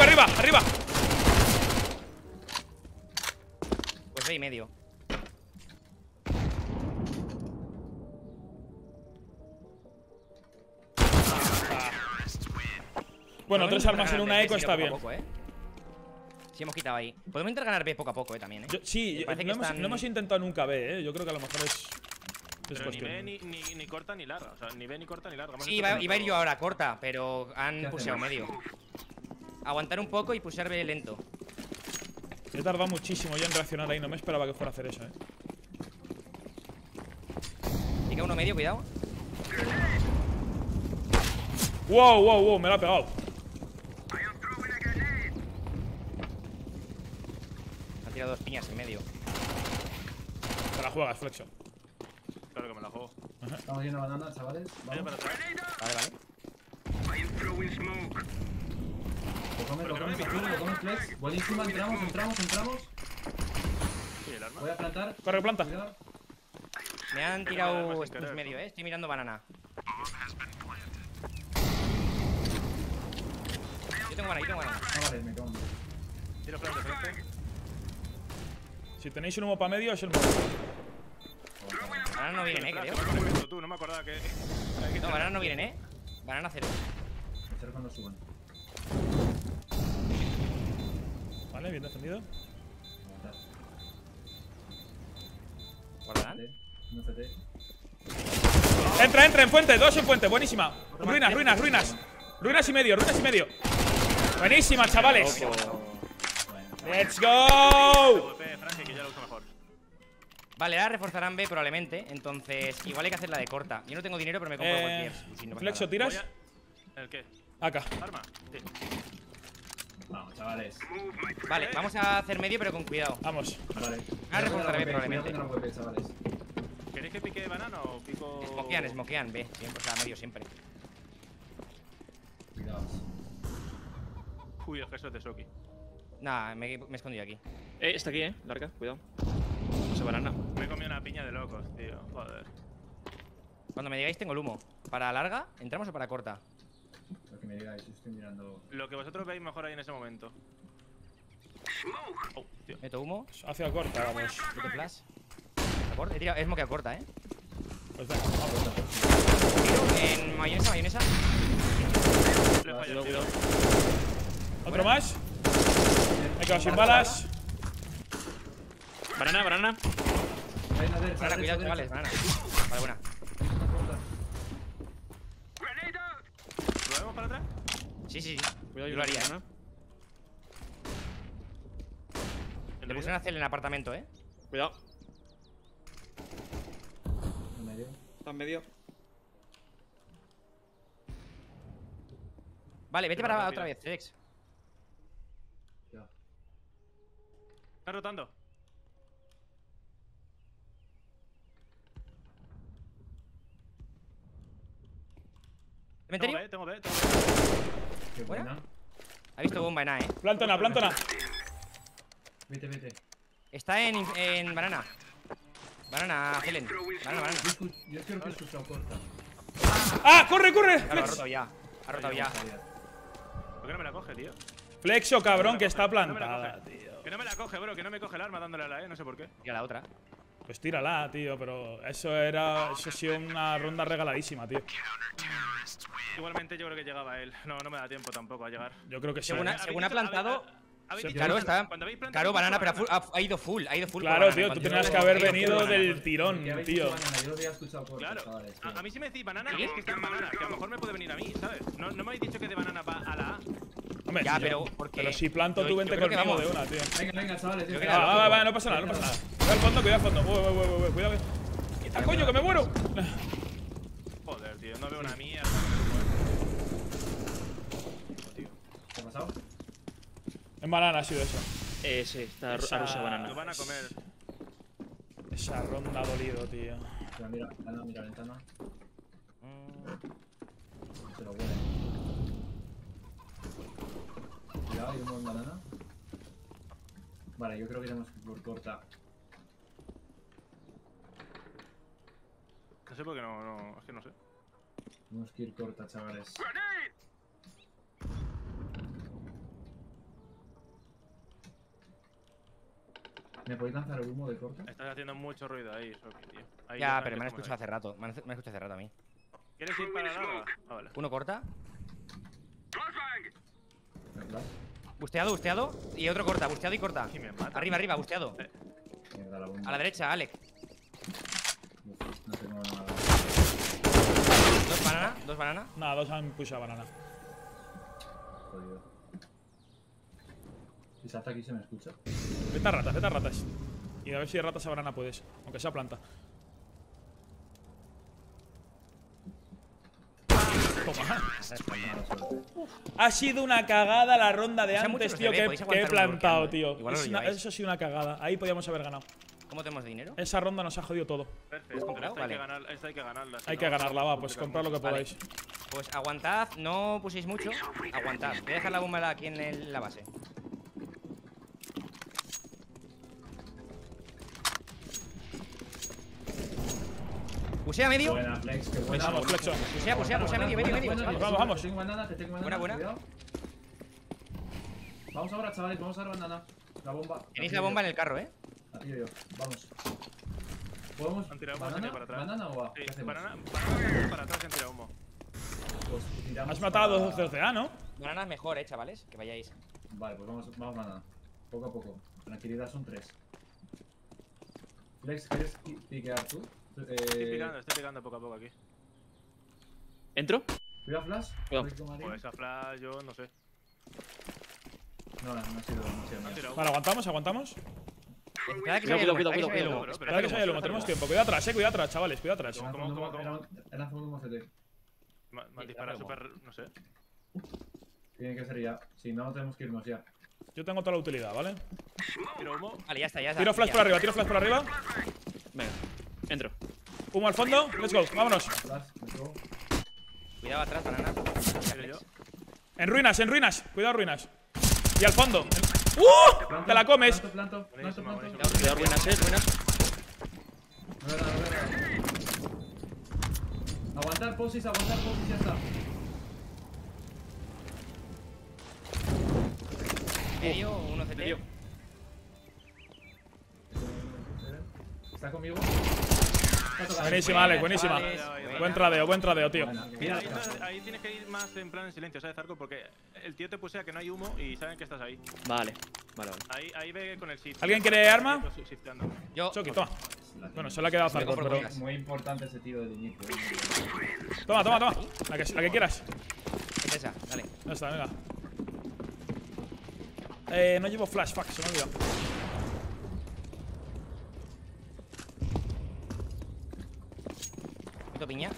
Pues B y medio. Bueno, Podemos 3 armas en intentar una ganar eco B, está pero bien. poco a poco, ¿eh? Sí, hemos quitado ahí. Podemos intentar ganar B poco a poco, también, ¿eh? Sí, Me parece no que hemos, están- no hemos intentado nunca B, Yo creo que a lo mejor es Pero ni cuestión. B ni corta ni larga. O sea, ni B ni corta ni larga. Hemos Sí, hecho iba a ir yo todo. ahora, corta, pero han ¿Qué puseado hacemos? medio. Aguantar un poco y pusear B lento. He tardado muchísimo yo en reaccionar ahí, no me esperaba que fuera a hacer eso, Pica uno medio, cuidado. Wow, me lo ha pegado. Han tirado dos piñas en medio. Te la juegas, Flexo. Claro que me la juego. Estamos yendo a banana, chavales. Vale, Vamos. para atrás. Vale. Lo comes aquí, lo comes flex. Buenísima, entramos. Sí, el arma. Voy a plantar. Corre, planta. Cuidado. Me han Sin tirado querer. estos medio, Estoy mirando banana. Yo tengo banana. Ah, vale, me cago en Dios. Tiro flash de frente. Si tenéis un humo para medio, es el mejor. Banana no vienen, Flash, creo. te lo has visto tú, no me acordaba que. No, banana no vienen, Banana cero. Me espero cuando suban. Vale, bien defendido. Aguantar. ¿Guardarán? No CT. Entra en fuente, 2 en fuente, buenísima. Ruinas. Ruinas y medio. Buenísima, chavales. ¡Let's go! Golpe, Frankie, que ya lo uso mejor. Vale, ahora reforzarán B probablemente. Entonces, igual hay que hacer la de corta. Yo no tengo dinero, pero me compro cualquier. Si no pasa Flexo, nada. ¿tiras? Voy a- ¿El qué? Acá. ¿Arma? Sí. Vamos, chavales. Vale, vamos a hacer medio, pero con cuidado. Vamos. Vale. Ahora reforzaré Cuidado probablemente. con la WP, chavales. ¿Queréis que pique banana o pico.? Smokean, B. Siempre, o sea, medio siempre. Cuidado. Uy, el gesto de Soki. Nah, me he escondido aquí. Está aquí, larga, cuidado. No se banana. Me he comido una piña de locos, tío. Joder. Cuando me digáis, tengo el humo. ¿Para larga? ¿Entramos o para corta? Lo que me digáis, yo estoy mirando. Lo que vosotros veis mejor ahí en ese momento. Oh, tío. Meto humo. Hacia corta, vamos. Meto flash. corta. He tirado, es moquea corta, Pues venga, vamos. Tiro en mayonesa, mayonesa. Le fallo el tiro. ¿Otro más? Me he quedado sin balas. Banana, banana. Ven a ver, Banana, cuidado, chavales, banana. Vale, buena. ¿Lo vemos para atrás? Sí, sí, sí. Cuidado, Yo lo haría, banana. Le puse una cel en el apartamento, Cuidado. En medio. Está en medio. Vale, vete Pero para rápido. otra vez, Cedex. Ya. Está rotando. ¿Cementerio? Tengo B. Qué ¿Buena? buena. Ha visto bomba en A, Plantona, plantona. Vete. Está en banana. Banana, Helen. Banana. Yo creo que he escuchado corta. ¡Ah! ¡Corre, corre! Claro, ha Flex. roto ya. Ha roto ya. ¿Por qué no me la coge, tío? Flexo, cabrón, que está No me la plantada, coge. tío. Que no me la coge, bro. Que no me coge el arma dándole a la E. No sé por qué. Y a la otra. Pues tírala, tío, pero eso ha sido una ronda regaladísima, tío. Igualmente yo creo que llegaba él. No me da tiempo tampoco a llegar. Yo creo que sí. Según ha plantado. ¿Habéis dicho Claro, que está. cuando habéis plantado Claro, banana, mucho pero banana? ha ido full. Ha ido full. Claro, con tío, banana. tú Cuando tenías yo- que haber ha ido venido full del banana. tirón, ¿Qué habéis tío. dicho, banana? Yo lo había escuchado corta, Claro. chavales. A mí si me decís banana, ¿Sí? es que está en banana. Que a lo mejor me puede venir a mí, ¿sabes? No me habéis dicho que de banana va a la A. Hombre, Ya, si yo- pero porque. Pero si planto, tú yo vente creo que conmigo vamos. de una, tío. Venga, chavales. Yo tío. creo que Va, no pasa nada, no pasa nada. Cuidado al fondo, cuidado al fondo. Uy, cuidado. ¡Quita, coño, que me muero! Joder, tío. No veo una mierda. ¿Qué ha pasado? En banana ha sido eso. Sí, está Esa- rusa banana. Nos van a comer. Esa ronda ha dolido, tío. Mira, ventana. Se lo huele. Cuidado, hay uno en banana. Vale, yo creo que iremos por corta. No sé por qué no. Es que no sé. Tenemos que ir corta, chavales. ¿Me podéis lanzar el humo de corta? Estás haciendo mucho ruido ahí, Soki, tío. Ahí Ya, saben pero que me han estamos escuchado hace rato. Me han escuchado hace rato a mí. ahí. ¿Quieres ir para la lava? Ah, vale. Uno corta. ¿Verdad? Busteado. Y otro corta. Busteado y corta. Y me mata. Arriba, busteado. Mierda, la bomba. A la derecha, Alec. Uf, no tengo nada. Dos banana. Nada, dos han pushado banana. Jodido. Si salta aquí se me escucha. Vete a ratas. Y a ver si de ratas a banana puedes. Aunque sea planta. Toma. Mala suerte. Ha sido una cagada la ronda de O sea, antes, mucho tío, no se ve, que podéis he aguantar un plantado, bloqueando, tío. Igual os Es lo lleváis. eso ha sido una cagada. Ahí podíamos haber ganado. ¿Cómo tenemos de dinero? Esa ronda nos ha jodido todo. Perfecto. comprado? Esta hay que Vale. ganar- esta hay que ganarla. si Hay no, que ganarla, va, pues complicado. comprad lo que Vale. podáis. Pues aguantad, no puséis mucho. Aguantad. Voy a dejar la bomba aquí en la base. Pusea medio. Buena, Flex, qué buena. Vamos, Flexo. Pusea medio, chavales. Vamos. Tengo banana, que tengo banana. Buena. Cuidado. Vamos ahora, chavales, vamos a dar banana. La bomba. Tenéis la bomba en el carro, La tiro yo. Vamos. ¿Podemos? Han tirado humo, se ¿Banana? tira para atrás. ¿Banana o A? Sí, ¿Qué hacemos? banana para atrás en tira humo. Pues tiramos Has matado a para- 2 CCA, ¿no? Banana es mejor, chavales. Que vayáis. Vale, pues vamos banana. Poco a poco. Tranquilidad, son 3. Flex, ¿quieres piquear tú? Estoy picando poco a poco aquí. ¿Entro? ¿Cuidado, Flash? Cuidado. Rico Marín. Pues esa flash, yo no sé. No ha sido Han mía. tirado Vale, aguantamos. Esperad que se Cuidado, vaya el humo, cuidado, esperad que se vaya el cuidado. humo. Pero Espera que se vaya el humo, tenemos tiempo. Cuidado atrás, chavales, cuidado atrás. He lanzado un humo CT. Me han disparado súper. No sé. Tiene que ser ya. Si no, tenemos que irnos ya. Yo tengo toda la utilidad, ¿vale? Tiro humo. Vale, ya está. Tiro flash por arriba. Venga, entro. Humo al fondo. Let's go, vámonos. Flash, me subo. Cuidado atrás, banana. Tiro yo. En ruinas. Cuidado, ruinas. Y al fondo. ¡Uh! Te la comes. Planto. Buenísima, buenísima. Cuidado, ruinas, ruinas. No era nada. Aguantar posis, ya está. Medio, uno CT. Medio. Está está conmigo. Buenísima, Alex, buenísima. Vale. Buen tradeo, tío. Buena. Mira, ahí tienes que ir más en plan en silencio, ¿sabes, Zarco? Porque el tío te pusea que no hay humo y saben que estás ahí. Vale. Ahí ve con el shift. ¿Alguien quiere arma? Shifteando. Yo. Choki, toma. Bueno, se la ha quedado Zarco, compro pero. bolas. Muy importante ese tiro de inicio. Toma. La que quieras. Es esa, dale. Ya está, venga. No llevo flash, fuck, se me ha olvidado. Meto piña.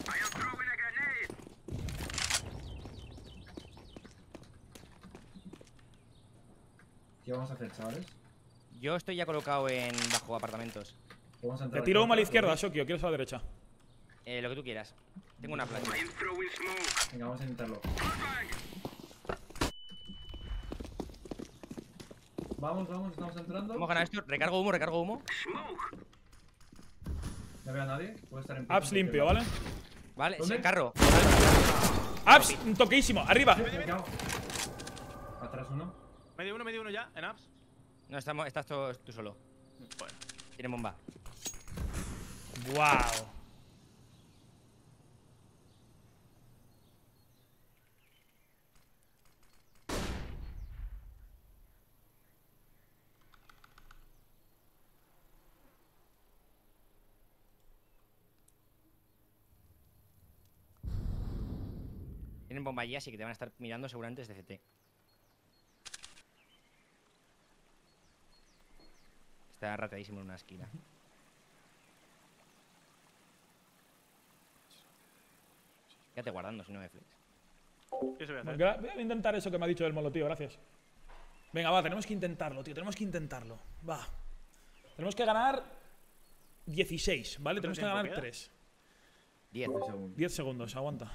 ¿Qué vamos a hacer, chavales? Yo estoy ya colocado en bajo apartamentos. Vamos a Te entrar tiro aquí uno a la atrás, izquierda, ¿vale? Shoki, o quieres a la derecha. Lo que tú quieras. Tengo una flash. Venga, vamos a intentarlo. Vamos, estamos entrando. Hemos ganado esto. Recargo humo. No veo a nadie. Puede estar en piso, Apps limpio, ¿vale? Vale, ¿Dónde? sí, carro. Apps, un toquísimo, arriba. Me cago. Atrás uno. Medio uno ya, en apps. No, estás tú solo. Bueno. Tiene bomba. Wow. Tienen bomba allí, así que te van a estar mirando seguramente desde CT. Está rateadísimo en una esquina. Quédate guardando si no me flex. Eso voy a hacer. Voy a intentar eso que me ha dicho el molo, tío, gracias. Venga, va, tenemos que intentarlo, tío, tenemos que intentarlo. Va. Tenemos que ganar 16, ¿vale? Tenemos que tiempo ganar queda? 3. 10. 10 segundos, aguanta.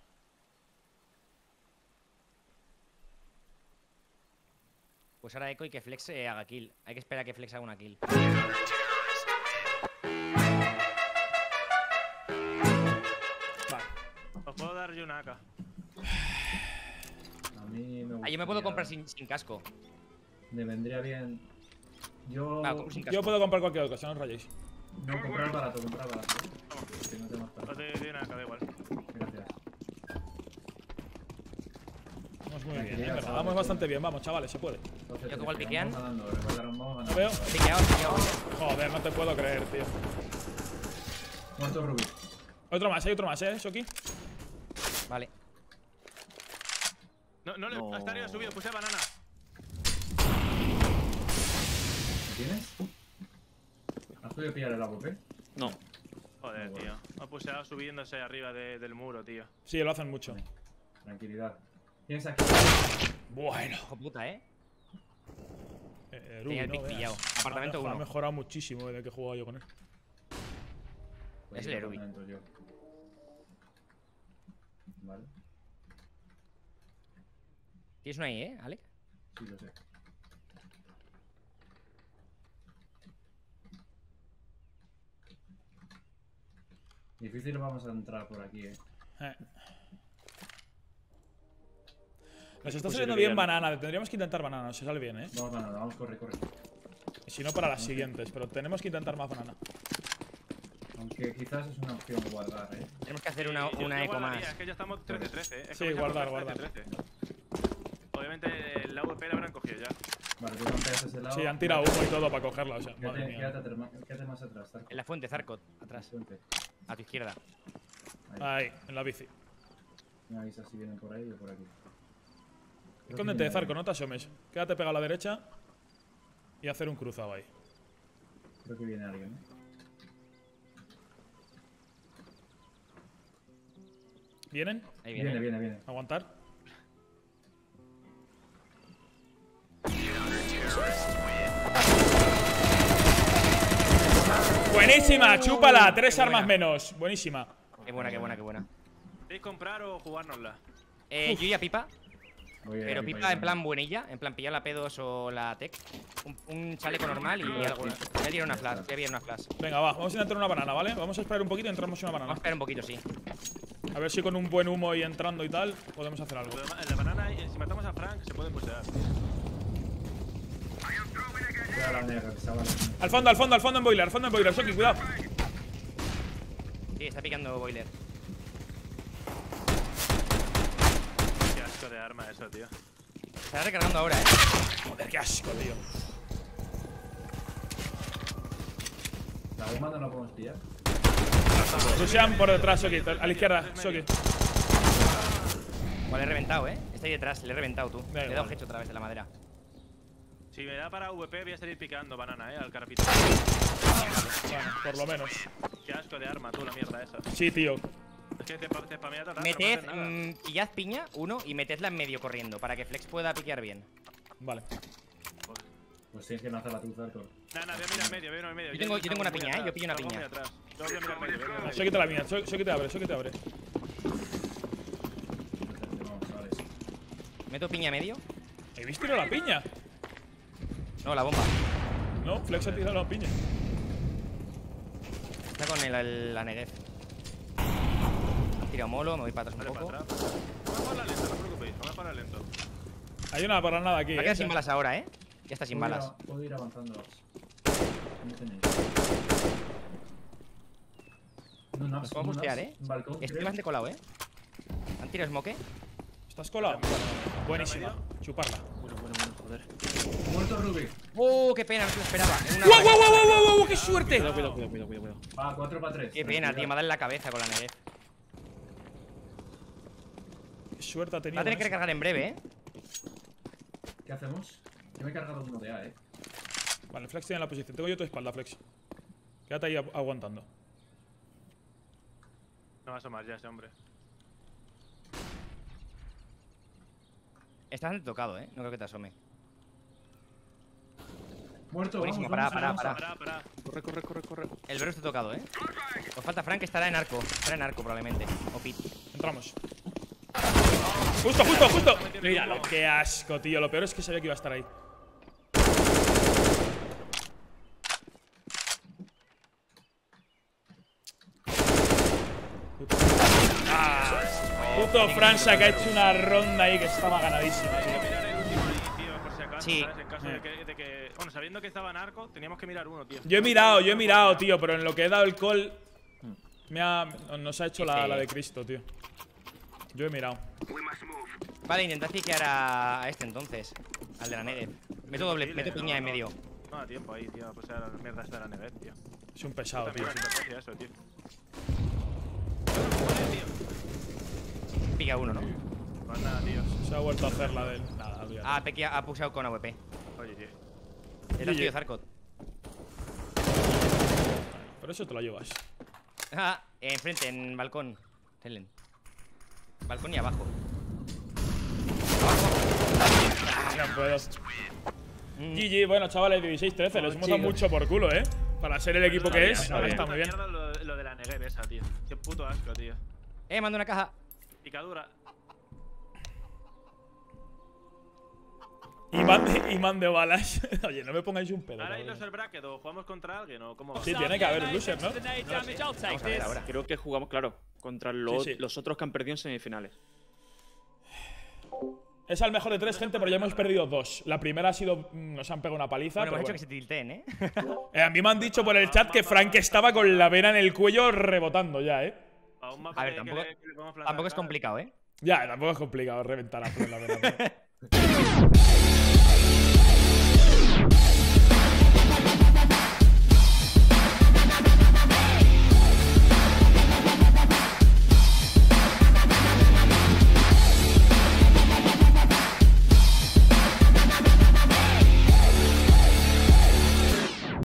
Pues ahora Echo y que Flex haga kill. Hay que esperar a que Flex haga una kill. Vale. Os puedo dar yo una AK. A mí me Yo me puedo comprar sin casco. Me vendría bien. Yo. Va, compro sin casco. Yo puedo comprar cualquier cosa, no os rayéis. No, comprar barato, ¿eh? Que no tengo Os espacio. doy una AK, da igual. Gracias. Vamos muy bien, ¿verdad? Vamos bastante bien, vamos, chavales, se puede. Entonces, Yo como el piquean. Vamos ganando, recordaron, vamos No ganando. veo. Piqueado. Joder, no te puedo creer, tío. Muerto Rubí. Otro más, Shoki. Vale. No, hasta arriba subido, puse banana. ¿Lo tienes? ¿Has podido pillar el AWP? No. Joder, Muy tío. Me puse subiéndose arriba del muro, tío. Sí, lo hacen mucho. Tranquilidad. ¿Tienes aquí? Bueno. Hijo puta, Rubi, Tenía el no pick veas. pillado. Apartamento Ha 1. mejorado muchísimo desde que he jugado yo con él. Pues Es yo el también Rubí. entro yo. Vale. Tienes una ahí, Alec. Sí, lo sé. Difícil vamos a entrar por aquí, Nos está Pues saliendo sí, bien bien. banana. Tendríamos que intentar banana, nos sale bien, Vamos ganando, vamos, corre. Y si no, para las siguientes. Pero tenemos que intentar más banana. Aunque quizás es una opción guardar, Tenemos que hacer una Yo eco guardaría, más. Es que ya estamos 13-13, Es que Sí, vais a guardar, jugar guardar. 13-13. Obviamente el AWP la habrán cogido ya. Vale, tú campeas ese lado. Sí, han tirado humo y todo para cogerla, o sea, madre mía. Quédate más atrás, Zarco. En la fuente, Zarco. Atrás. Fuente. A tu izquierda. Ahí. Ahí, en la bici. Me avisa si vienen por ahí o por aquí. Creo que Escóndete, viene Zarco, alguien. no te asomes. Quédate pegado a la derecha y hacer un cruzado ahí. Creo que viene alguien, ¿Vienen? Ahí viene. Viene. ¿Aguantar? Buenísima, chúpala, 3 Qué armas buena. menos. Buenísima. Qué buena, qué buena, qué buena. ¿Queréis comprar o jugárnosla? Yo ya pipa. Voy a ir Pero aquí pipa para en plan buenilla. En plan pillar la P2 o la Tech. Un chaleco normal y algo. Voy a tirar una flash. Voy a tirar una flash. Venga, va, vamos a intentar una banana, ¿vale? Vamos a esperar un poquito y entramos en una Vamos a banana. esperar un poquito, sí. A ver si con un buen humo y entrando y tal podemos hacer algo. En la banana, si matamos a Frank, se puede pusear. Cuidado la negra, que estaba. Al fondo en boiler, Soki, cuidado. Sí, está picando boiler. Qué asco de arma eso, tío. Se está recargando ahora, Joder, qué asco, tío. La bomba no la podemos pillar. Rushean por detrás, Soki, a la izquierda, Soki. Vale, he reventado, Está ahí detrás, le he reventado tú. Da Le he igual. dado hecho otra vez de la madera. Si me da para VP voy a salir picando banana, al carapito. Bueno, por lo menos. Qué asco de arma, tú, la mierda esa. Sí, tío. Es que te spamea todo el rato, Meted, no haces nada. pillad piña, uno, y metedla en medio corriendo, para que Flex pueda piquear bien. Vale. Pues tienes que lanzar la tu Zarkor. Nah, voy a mirar medio, voy a mirar medio. Yo tengo una piña, yo pillo una Salgo piña. muy atrás. Yo voy a mirar medio, voy a mirar medio. Soki te la mía, Soki te abre. Vamos, vale. Meto piña medio. ¿Habéis tirado la piña? No, la bomba. No, Flex ha tirado la piña. Está con la Negev. Tiro molo, me voy para atrás un Vale, para poco. atrás. Vamos a parar lento, no os preocupéis, vamos a parar lento. Hay una para nada aquí. Me queda sin balas ahora, Ya está sin Puedo ir balas. Puedo ir avanzando. ¿Dónde tenéis? No, Nos podemos bustear, Balcón, Estoy creo. bastante colado, ¿Han tirado smoke? ¿Estás colado? Buenísima. Chuparla. Bueno, joder. Muerto Rubik. ¡Oh, qué pena! No se lo esperaba. En una ¡Guau, bala. guau, guau, guau, guau! ¡Qué suerte! Cuidado. Va, 4 para 3. Qué pena, tío. Me ha dado en la cabeza con la Negev. ¡Qué suerte ha Va tenido! a tener que con eso. recargar en breve, ¿Qué hacemos? Yo me he cargado uno de A, Vale, Flex tiene la posición. Tengo yo tu espalda, Flex. Quédate ahí aguantando. No va a asomar ya ese hombre. Está bastante tocado, No creo que te asome. Muerto, Buenísimo, vamos, pará. Pará. Corre. El bro está tocado, Os falta Frank, que estará en arco. Estará en arco, probablemente. O pit. Entramos. ¡Justo! Míralo, qué asco, tío. Lo peor es que sabía que iba a estar ahí. Puto Franza que ha hecho una ronda ahí que estaba ganadísima, tío. Mirar el último ahí, tío, por si acaso, Sí. ¿sabes? En caso de que... Bueno, sabiendo que estaba en arco, teníamos que mirar uno, tío. Yo he mirado, tío, pero en lo que he dado el call nos ha hecho la de Cristo, tío. Yo he mirado. Vale, intentad piquear a este entonces. Al de la Negev. Meto piña en medio. No da tiempo ahí, tío. Pues era la mierda esta de la Negev, tío. Es un pesado, tío. También la eso, tío. Pica uno, ¿no? Pues nada, tío. Se ha vuelto a hacer la del. Nada, olvídate. Ha pushado con AWP. Oye, tío. Detrás tuyo, Zarkot. Por eso te lo llevas. Enfrente, en balcón. Helen. Balcón y abajo. No puedo. GG, bueno, chavales, 16-13. Les hemos dado mucho por culo, Para ser el equipo que es. Ahora está muy bien. Mierda lo de la Negev esa, tío. Qué puto asco, tío. Mando una caja. Picadura. Imán de balas. Oye, no me pongáis un pedo. Ahora cabrón. irnos el bracket o jugamos contra alguien o cómo va. Sí, tiene que haber un loser, ¿no? Vamos a ver ahora. Creo que jugamos, claro, contra Sí. los otros que han perdido en semifinales. Es al mejor de 3, gente, pero ya hemos perdido 2. La primera ha sido. Nos han pegado una paliza. Bueno, pero hemos hecho que se tilteen, a mí me han dicho por el chat que Frank estaba con la vena en el cuello rebotando ya, A un mapa A ver, que tampoco- le podemos plantar Tampoco es cara. complicado, Ya, tampoco es complicado reventar a la vena. pero-